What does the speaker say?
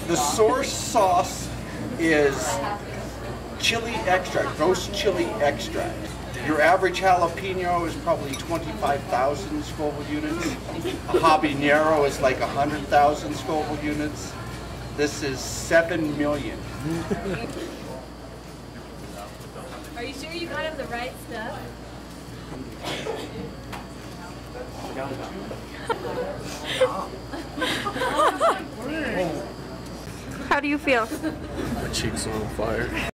The source sauce is chili extract, roast chili extract. Your average jalapeno is probably 25,000 Scoville units. A habanero is like 100,000 Scoville units. This is 7 million. Are you sure you got him the right stuff? How do you feel? My cheeks are on fire.